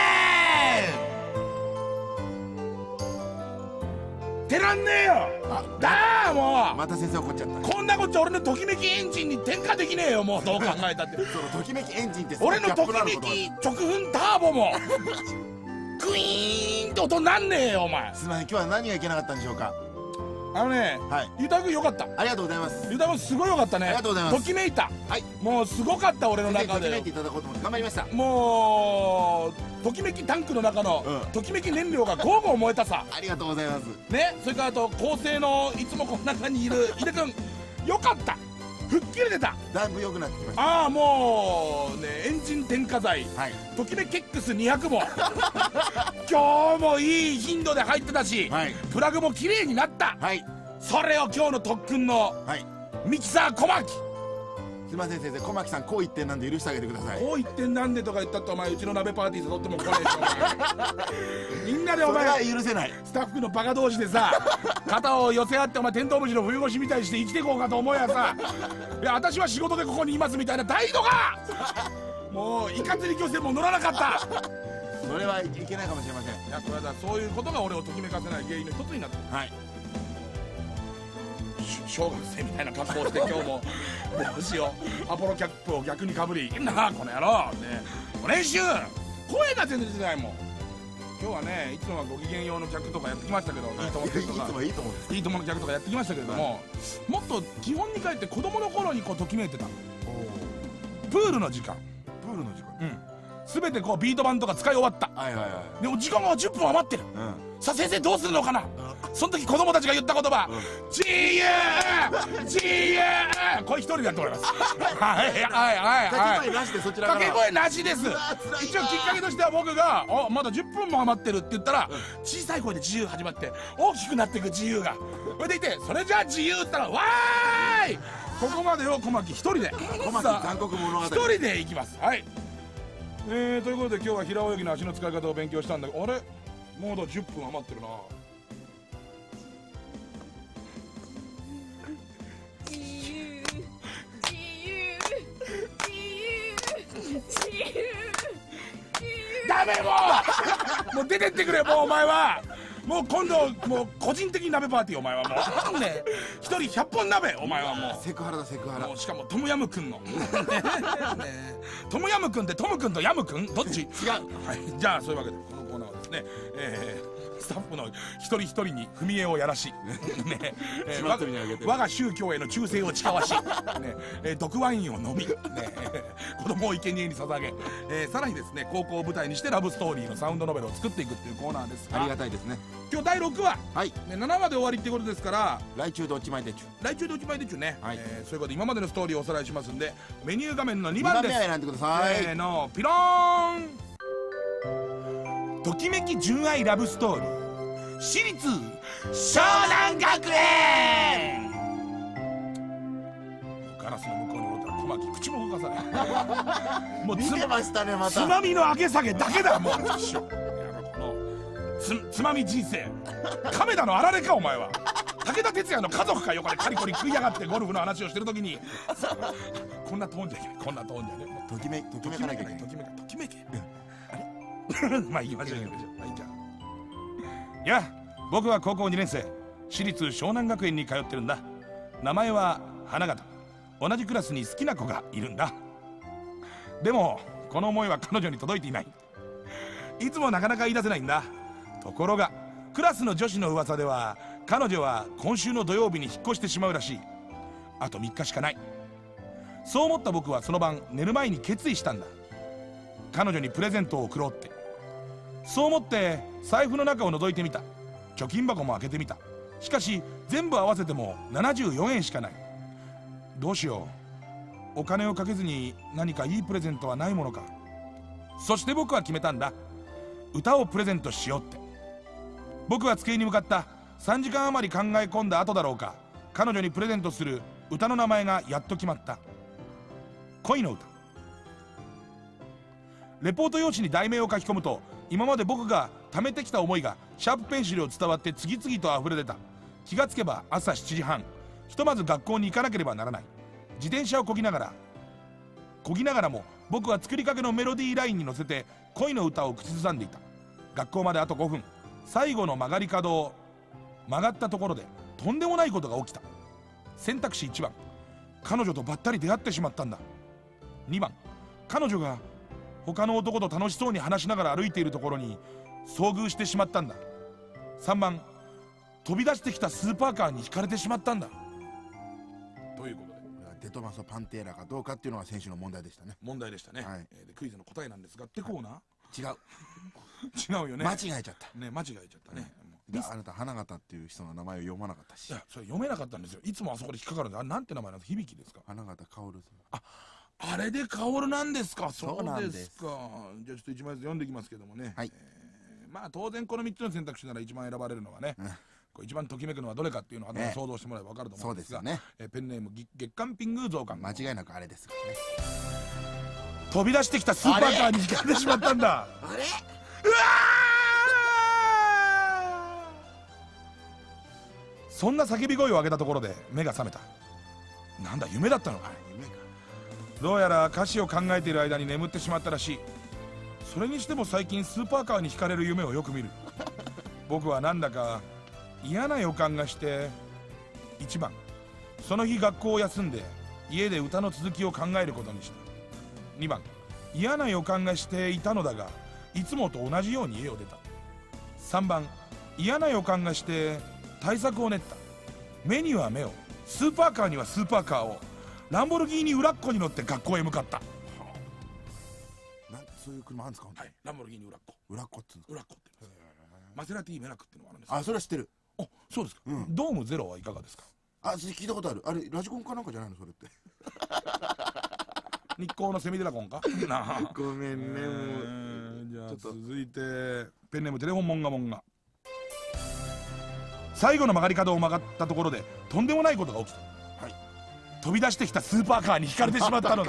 てらんねえよ。だーもうまた先生怒っちゃった。 こんなこっちゃ俺のときめきエンジンに転化できねえよ。もうどう考えたってそのときめきエンジンって俺のときめき直噴ターボもクイーンって音なんねえよお前。 すみません、今日は何がいけなかったんでしょうか。はい、 ゆうたくんよかった。 ありがとうございます。 ゆうたくんすごいよかったね。 ありがとうございます。 ときめいた。 はい、 もうすごかった俺の中で。 ときめいていただこうと思って頑張りました。 もうときめきタンクの中の、ときめき燃料がゴーゴー燃えたさ。 ありがとうございますね。それからあと構成のいつもこの中にいる井出くんよかった。吹っ切れてた。 だいぶ良くなってきました。 ああもうねエンジン添加剤、ときめき X200 も今日もいい頻度で入ってたし、プラグも綺麗になった。それを今日の特訓のミキサー小牧。 すいません先生、小牧さんこう言ってなんで許してあげてください。 こう言ってなんでとか言ったってお前うちの鍋パーティー誘っても来ないでしょお前。みんなでお前それは許せない。 スタッフのバカ同士でさ肩を寄せ合ってお前テントウムシの冬越しみたいにして生きていこうかと思うやさ、いや私は仕事でここにいますみたいな態度がもういかつに漁船も乗らなかった。 それはいけないかもしれません。 いやこれだ、そういうことが俺をときめかせない原因の一つになってる。小学生みたいな格好をして今日もどうしよう、アポロキャップを逆にかぶりなあこの野郎ね。練習声が全然出てないもん。今日はねいつもはご機嫌用の客とかやってきましたけど、いいともの客とかいいともの客とかやってきましたけれども、もっと基本に帰って子供の頃にこうときめいてた。プールの時間全てこうビート板とか使い終わった。でも時間が10分余ってる。さあ先生どうするのかな。その時子供たちが言った言葉、自由自由、これ一人でやってもらいます。掛け声なしで、そちらから掛け声なしです。一応きっかけとしては僕が「まだ10分も余ってる」って言ったら小さい声で自由始まって大きくなっていく自由がそれでいて、それじゃあ自由って言ったらわーい、ここまでを小牧一人で小牧残酷物語一人でいきます。はいということで今日は平泳ぎの足の使い方を勉強したんだけど、あれまだ10分余ってるな。ダメもう出てってくれ。もうお前はもう今度もう個人的に鍋パーティー、お前はもうね一人100本鍋、お前はもうセクハラだセクハラ。 しかもトムヤムくんのトムヤムくんってトムくんとヤムくんどっち？違う。じゃあそういうわけでこのコーナーはですね、スタッフの一人一人に踏み絵をやらし我が宗教への忠誠を誓わし毒ワインを飲み子供を生贄に捧げ、さらにですね高校を舞台にしてラブストーリーのサウンドノベルを作っていくっていうコーナーですが、 ありがたいですね。 今日第6話、7話で終わりっていうことですから、 来週でおちまいでちゅ来週でおちまいでちゅね。そういうことで今までのストーリーをおさらいしますんで、メニュー画面の2番です。 選んでください。 せーのピローン。ときめき純愛ラブストーリー私立湘南学園。ガラスの向こうにおったら小牧口も動かさないもう見てましたねまた。 つまみの上げ下げだけだもうつまみ人生亀田のあられかお前は。武田鉄矢の家族か横でカリコリ食いやがってゴルフの話をしてるときにこんなトーンじゃいけない、こんなトーンじゃね。 ときめかなきゃいけない。 ときめけまあ行きましょう。いや僕は高校2年生私立湘南学園に通ってるんだ。名前は花形。同じクラスに好きな子がいるんだ。でもこの思いは彼女に届いていない。いつもなかなか言い出せないんだ。ところがクラスの女子の噂では彼女は今週の土曜日に引っ越してしまうらしい。あと3日しかない。そう思った僕はその晩寝る前に決意したんだ。彼女にプレゼントを贈ろうって。そう思って財布の中を覗いてみた。貯金箱も開けてみた。しかし全部合わせても74円しかない。どうしよう。お金をかけずに何かいいプレゼントはないものか。そして僕は決めたんだ。歌をプレゼントしようって。 僕は机に向かった。3時間余り考え込んだ後だろうか、彼女にプレゼントする歌の名前がやっと決まった。恋の歌。レポート用紙に題名を書き込むと、今まで僕が貯めてきた思いがシャープペンシルを伝わって次々と溢れ出た。気がつけば朝7時半、ひとまず学校に行かなければならない。自転車を漕ぎながらも僕は作りかけのメロディーラインに乗せて恋の歌を口ずさんでいた。学校まであと5分、最後の曲がり角を曲がったところでとんでもないことが起きた。選択肢1番、彼女とばったり出会ってしまったんだ。2番、彼女が他の男と楽しそうに話しながら歩いているところに遭遇してしまったんだ。3番、飛び出してきたスーパーカーにひかれてしまったんだ。ということで、 デトマソ・パンテーラかどうかっていうのが選手の問題でしたね。 問題でしたね、 はい。 でクイズの答えなんですがってコーナー、 違う。 違うよね。 間違えちゃったね、間違えちゃったね。 であなた花形っていう人の名前を読まなかったし。 いや、それ読めなかったんですよ。いつもあそこで引っかかるんで、あれなんて名前なんですか？響ですか？ 花形薫。 あれで薫なんですか？ そうなんです。 そうですか。じゃあちょっと一枚ずつ読んでいきますけどもね。 はい。 まあ当然この3つの選択肢なら一番選ばれるのはね、こう一番ときめくのはどれかっていうのを頭で想像してもらえば分かると思うんですが、 そうですよね。 ペンネーム月刊ピングー増刊。 間違いなくあれですからね。 飛び出してきたスーパーカーにひかれてしまったんだ。 あれ？ うわー！そんな叫び声を上げたところで目が覚めた。なんだ、夢だったのか。 夢か。 どうやら歌詞を考えている間に眠ってしまったらしい。それにしても最近スーパーカーにひかれる夢をよく見る。僕はなんだか嫌な予感がして、1番、その日学校を休んで家で歌の続きを考えることにした。2番、嫌な予感がしていたのだがいつもと同じように家を出た。3番、嫌な予感がして対策を練った。目には目を、スーパーカーにはスーパーカーを、ランボルギーニウラッコに乗って学校へ向かった。 なんそういう車あるんですか？ はい、ランボルギーニウラッコ。 ウラッコってウラッコって言うんです。マセラティメラクっていうのがあるんです。 あ、それは知ってる。 あ、そうですか。ドームゼロはいかがですか？ あ、それ聞いたことある。あれラジコンかなんかじゃないのそれって。 日光のセミドラゴンかなあ。 ごめんね、もう。 じゃあ続いてペンネームテレフォンモンガモンガ。最後の曲がり角を曲がったところでとんでもないことが起きた。 はい。 飛び出してきたスーパーカーにひかれてしまったのだ。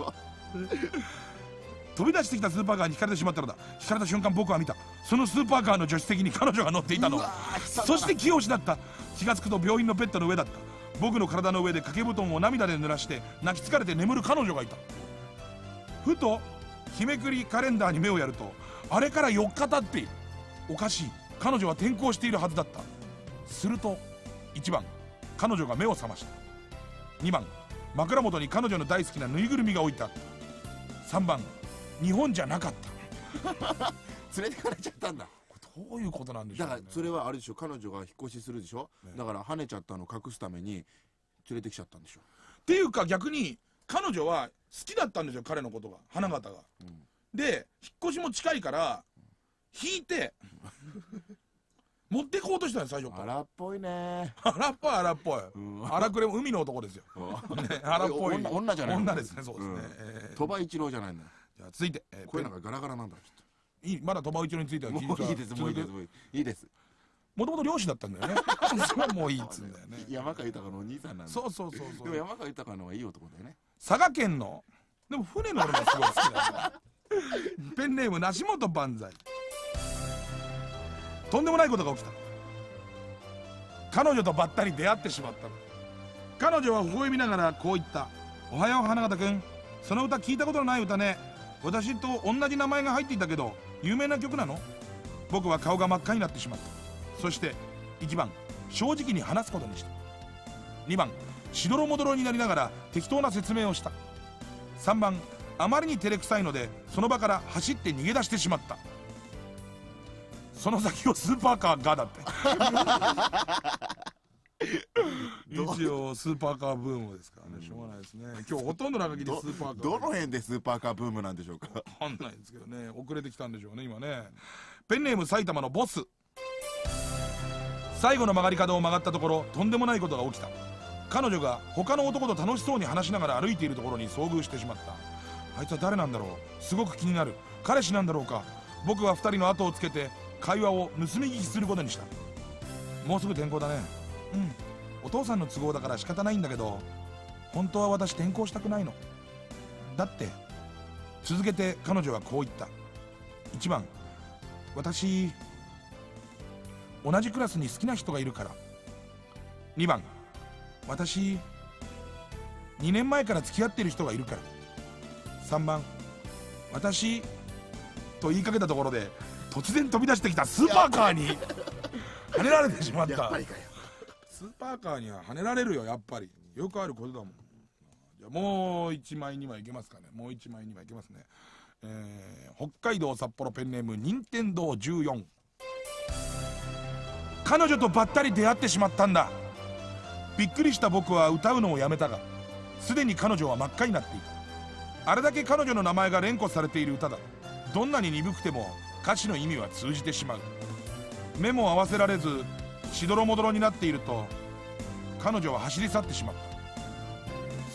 飛び出してきたスーパーカーにひかれてしまったのだ。ひかれた瞬間僕は見た。そのスーパーカーの助手席に彼女が乗っていたの。そして気を失った。気がつくと病院のベッドの上だった。僕の体の上で掛け布団を涙で濡らして泣き疲れて眠る彼女がいた。ふと日めくりカレンダーに目をやると、あれから4日経っている。おかしい。彼女は転校しているはずだった。すると1番、彼女が目を覚ました。2番、枕元に彼女の大好きなぬいぐるみが置いてあった。3番、日本じゃなかった。 連れてかれちゃったんだ。 どういうことなんでしょうね。 だからそれはあれでしょ、彼女が引っ越しするでしょ、だから跳ねちゃったのを隠すために連れてきちゃったんでしょ。 っていうか逆に彼女は好きだったんですよ、彼のことが、花形が。で引っ越しも近いから引いて持ってこうとしたんです、最初から。 荒っぽいね。 荒っぽい荒っぽい。荒くれも海の男ですよ。荒っぽい女じゃない。 女ですね。そうですね。 鳥羽一郎じゃないんだよ。 じゃあ続いて声なんかガラガラなんだ。 いい、まだ鳥羽一郎については聞いて。 もういいです、もういいです、いいです。 もともと漁師だったんだよね。もういいっつうんだよね。 山川豊のお兄さんなんだ。 そうそう。 でも山川豊のはいい男だよね。 佐賀県のでも船乗るのすごい好きだよ。ペンネーム梨本万歳。とんでもないことが起きた。彼女とばったり出会ってしまったの。彼女は微笑みながらこう言った。おはよう花形くん、その歌聞いたことのない歌ね。私と同じ名前が入っていたけど有名な曲なの？僕は顔が真っ赤になってしまった。そして1番、正直に話すことにした。2番、しどろもどろになりながら適当な説明をした。3番、あまりに照れくさいのでその場から走って逃げ出してしまった。その先をスーパーカーがだって一応スーパーカーブームですからね、しょうがないですね。今日ほとんどの中にスーパーカー、 どの辺でスーパーカーブームなんでしょうか。 わかんないですけどね、遅れてきたんでしょうね今ね。ペンネーム埼玉のボス。最後の曲がり角を曲がったところとんでもないことが起きた。彼女が他の男と楽しそうに話しながら歩いているところに遭遇してしまった。あいつは誰なんだろう、すごく気になる。彼氏なんだろうか。僕は2人の後をつけて会話を盗み聞きすることにした。もうすぐ転校だね。お父さんの都合だから仕方ないんだけど、本当は私転校したくないの。だって続けて彼女はこう言った。1番、私同じクラスに好きな人がいるから。2番、私2年前から付き合ってる人がいるから。3番、私と言いかけたところで突然飛び出してきたスーパーカーに跳ねられてしまった。 やっぱりかよ。 スーパーカーには跳ねられるよ、やっぱり。よくあることだもん。じゃあもう1枚2枚いけますかね。もう1枚2枚いけますね。北海道札幌ペンネーム任天堂14。彼女とばったり出会ってしまったんだ。びっくりした僕は歌うのをやめたが、すでに彼女は真っ赤になっていた。あれだけ彼女の名前が連呼されている歌だ。どんなに鈍くても歌詞の意味は通じてしまう。目も合わせられずしどろもどろになっていると彼女は走り去ってしまった。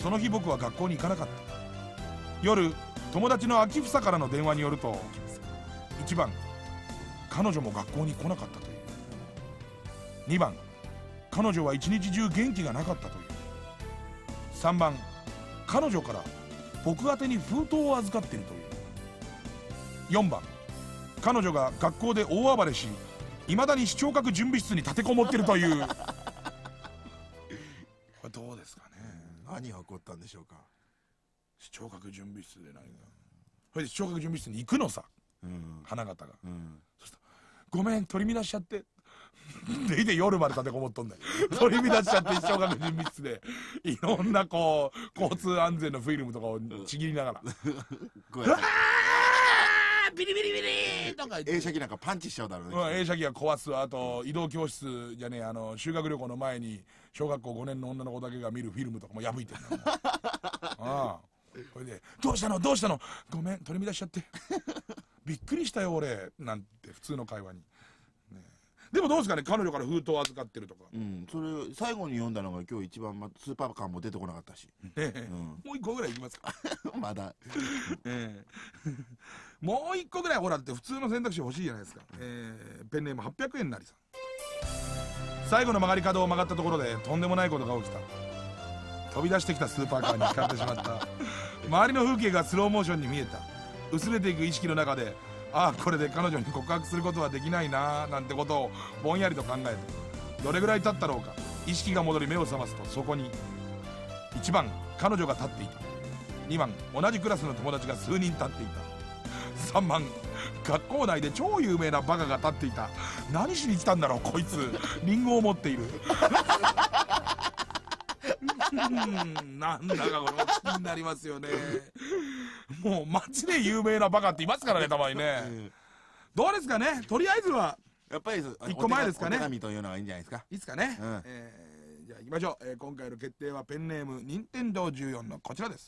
その日僕は学校に行かなかった。夜、友達の秋房からの電話によると、1番、彼女も学校に来なかったという。2番、彼女は一日中元気がなかったという。3番、彼女から僕宛てに封筒を預かっているという。4番、彼女が学校で大暴れし、いまだに視聴覚準備室に立てこもっているという。これどうですかね。 何が起こったんでしょうか。 視聴覚準備室で何か、それで視聴覚準備室に行くのさ、花形が、そしたらごめん取り乱しちゃってで夜まで立てこもっとんだよ。取り乱しちゃって視聴覚準備室でいろんなこう交通安全のフィルムとかをちぎりながらうわービリビリビリとか言って、 映写機なんかパンチしちゃうだろうね。 映写機が壊す。あと移動教室じゃねえ、修学旅行の前に小学校5年の女の子だけが見るフィルムとかも破いてるの。ああ、これでどうしたのどうしたの、ごめん取り乱しちゃってびっくりしたよ俺なんて普通の会話に、ね、でもどうですかね、彼女から封筒を預かってるとか。 それ最後に読んだのが今日一番、スーパーカーも出てこなかったし、 もう一個ぐらいいきますかまだもう一個ぐらいほらって普通の選択肢欲しいじゃないですか。ペンネーム800円なりさん。最後の曲がり角を曲がったところでとんでもないことが起きた。飛び出してきたスーパーカーにひかれてしまった。周りの風景がスローモーションに見えた。薄れていく意識の中で、ああこれで彼女に告白することはできないななんてことをぼんやりと考えた。どれぐらい経ったろうか。意識が戻り目を覚ますと、そこに1番彼女が立っていた。2番同じクラスの友達が数人立っていた。3番学校内で超有名なバカが立っていた。何しに来たんだろうこいつ、リンゴを持っているなんだかこれ気になりますよね。もう街で有名なバカっていますからね、たまにね。どうですかね、とりあえずはやっぱり 1個前ですかね。 お手紙というのがいいんじゃないですか。 いいですかね、じゃあ行きましょう。今回の決定はペンネーム任天堂14のこちらです。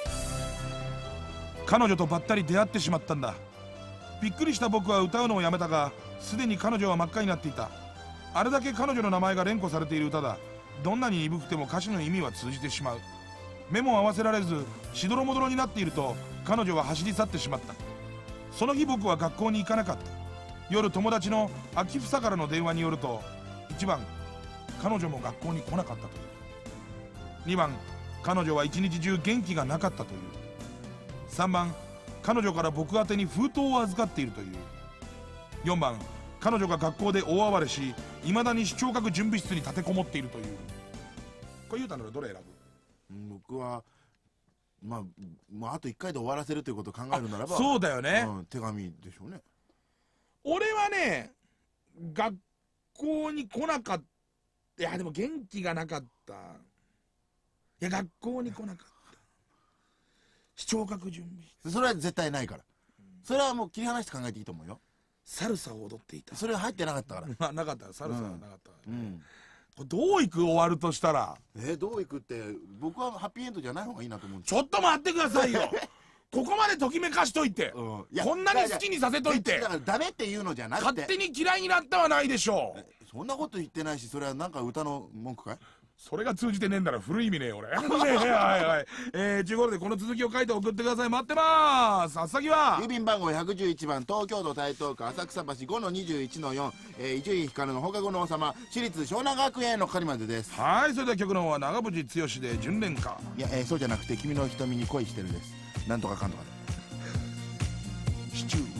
彼女とばったり出会ってしまったんだ。びっくりした僕は歌うのをやめたが、すでに彼女は真っ赤になっていた。あれだけ彼女の名前が連呼されている歌だ。どんなに鈍くても歌詞の意味は通じてしまう。目も合わせられずしどろもどろになっていると彼女は走り去ってしまった。その日僕は学校に行かなかった。夜、友達の秋房からの電話によると、1番彼女も学校に来なかったという。2番彼女は一日中元気がなかったという。3番彼女から僕宛てに封筒を預かっているという。4番彼女が学校で大暴れし、いまだに視聴覚準備室に立てこもっているという。これ言うたのでどれ選ぶ？ 僕はもうあと1回で終わらせるということを考えるならば、 そうだよね、 手紙でしょうね。 俺はね、学校に来なかった。いやでも元気がなかった。いや学校に来なかった。視聴覚準備室。 それは絶対ないから、それはもう切り離して考えていいと思うよ。 サルサを踊っていた。 それは入ってなかったからなかった、サルサはなかったから、これどういく終わるとしたら、 どういくって、僕はハッピーエンドじゃない方がいいなと思うんですちょっと待ってくださいよここまでときめかしといて、こんなに好きにさせといて、 だからダメっていうのじゃなくて、 勝手に嫌いになったはないでしょう。 そんなこと言ってないし、それはなんか歌の文句かい？ それが通じてねえんだら古い意味ねえ俺。はいはい。ちゅうことでこの続きを書いて送ってください。待ってまーす。あ先は郵便番号111番東京都台東区浅草橋 5-21-4 伊集院光の放課後の王様私立湘南学園の係までです。 はい。それでは曲の方は長渕剛で純恋歌。 いや、そうじゃなくて君の瞳に恋してるです。なんとかかんとかでシチュー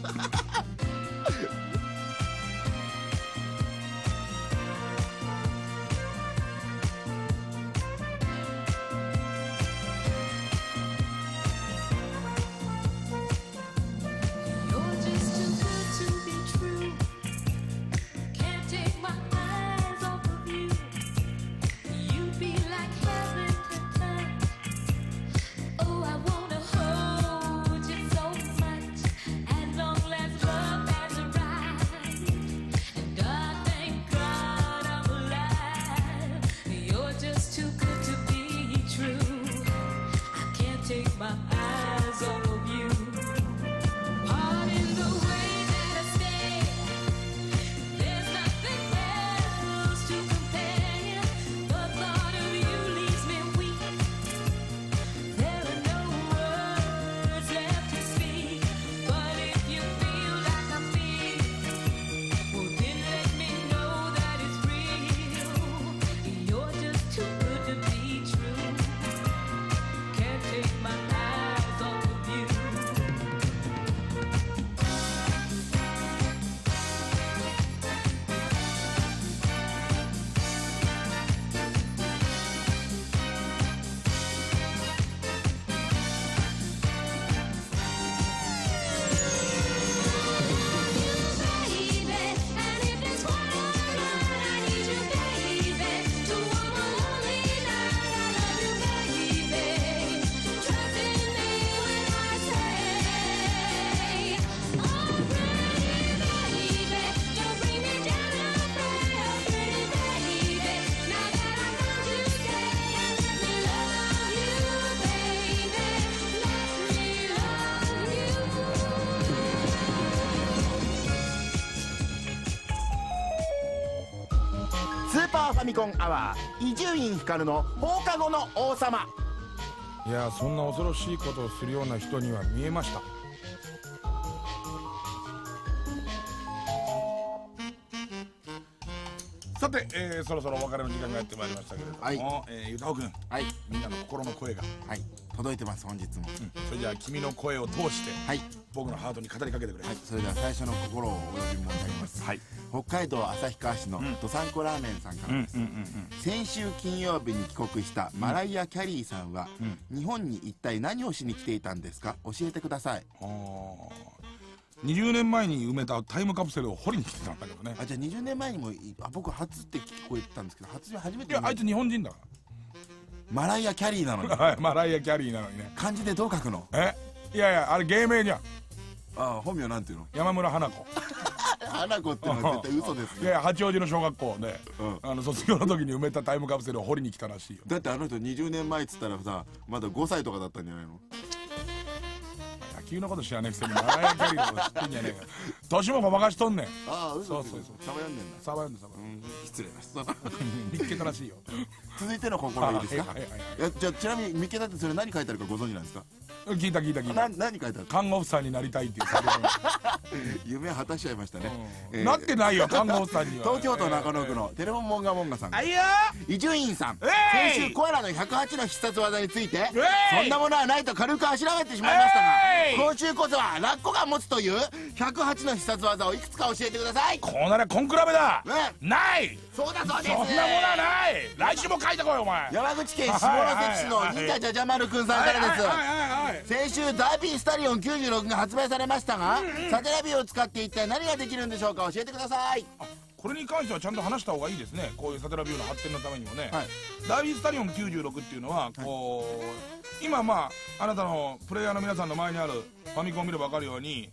スーパーファミコンアワー伊集院光の放課後の王様。 いやそんな恐ろしいことをするような人には見えました。さて、そろそろお別れの時間がやってまいりましたけれども、 はい、 ゆたおくん、 はい、 みんなの心の声が、 はい、届いてます本日も。 それじゃあ君の声を通して、はい、僕のハートに語りかけてくれ。 はい、それでは最初の心をお呼び申し上げます。はい、北海道旭川市のどさんこラーメンさんからです。先週金曜日に帰国したマライア・キャリーさんは、日本に一体何をしに来ていたんですか、教えてください。 20年前に埋めたタイムカプセルを掘りに来てたんだけどね。 あ、じゃあ20年前にも僕初って聞こえてたんですけど、初めて。 いやあいつ日本人だかマライア・キャリーなのにら。マライア・キャリーなのにね。 漢字でどう書くの？ いやいやあれ芸名じゃん。 あ、本名なんていうの？ 山村花子。 花子ってのは絶対嘘ですね。 いやいや八王子の小学校で、卒業の時に埋めたタイムカプセルを掘りに来たらしいよ。 だってあの人20年前っつったらさ、まだ5歳とかだったんじゃないの？ 野球のこと知らねえくせにマライア・キャリーのこと知ってんじゃねえか。年もごまかしとんねん。 ああ、嘘。 そうサバ読んでんだ。 サバ読んでサバ。 失礼な人。 見っけたらしいよ。 続いての心いいですか？じゃあちなみに見っけたってそれ何書いてあるかご存知なんですか？ 聞いた。 何書いてある？ 看護婦さんになりたいっていう叫び。 夢果たしちゃいましたね。 なってないよ看護婦さんには。 東京都中野区のテレフォンモンガモンガさん。 いや伊集院さん、先週コアラの108の必殺技についてそんなものはないと軽くあしらめてしまいましたが、今週こそはラッコが持つという108の必殺技をいくつか教えてください。 こうならコンクラベだ。ない。 そうだそうです。 そんなものはない。来週も書いてこいお前。 山口県下関市の忍者じゃじゃ丸くんさんからです。先週ダービースタリオン96が発売されましたが、サテラビを使って一体何ができるんでしょうか、教えてください。 これに関してはちゃんと話した方がいいですね。こういうサテラビューの発展のためにもね、ダービースタリオン96っていうのはこう、今あなたのプレイヤーの皆さんの前にあるファミコンを見れば分かるように、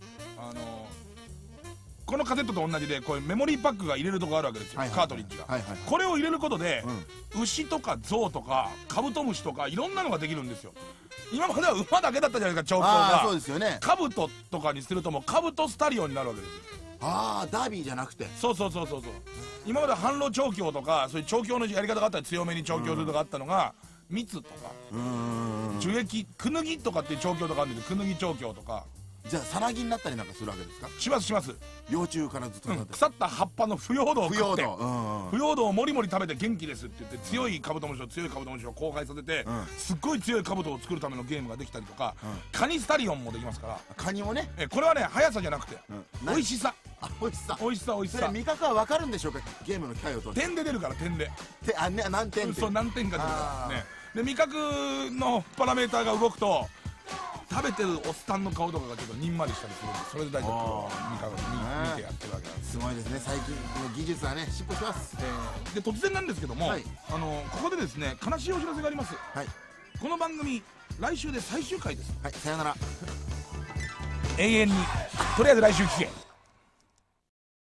このカセットと同じでこういうメモリーパックが入れるとこあるわけですよ、カートリッジが。これを入れることで、牛とか象とかカブトムシとかいろんなのができるんですよ。今までは馬だけだったじゃないですか、調教が。 そうですよね。 カブトとかにするともうカブトスタリオンになるわけですよ。 ああ、ダービーじゃなくて。 そう今まで反露調教とかそういう調教のやり方があったり、強めに調教するとかあったのが、蜜とか樹液、クヌギとかっていう調教とかあるんだけど、クヌギ調教とか。 じゃあさなぎになったりなんかするわけですか？ しますします。 幼虫からずっとなって腐った葉っぱの腐葉土を食って、 腐腐葉土をもりもり食べて元気ですって言って、強いカブトムシと強いカブトムシを交配させて、すっごい強いカブトを作るためのゲームができたりとか、カニスタリオンもできますから。 カニもね。 これはね、速さじゃなくて美味しさ。 美味しさ、 美味しさ、美味しさ。 それ味覚は分かるんでしょうか？ゲームの機械を通して点で出るから、点で。 何点って。 そう、何点か出るからね。で、味覚のパラメーターが動くと、食べてるおっさんの顔とかがちょっとにんまりしたりするんで、それで大体見てやってるわけなんです。 すごいですね、最近の技術はね、進歩します。 で、突然なんですけども、ここでですね、悲しいお知らせがあります。この番組来週で最終回です。 はい、さよなら。 永遠にとりあえず来週聞け。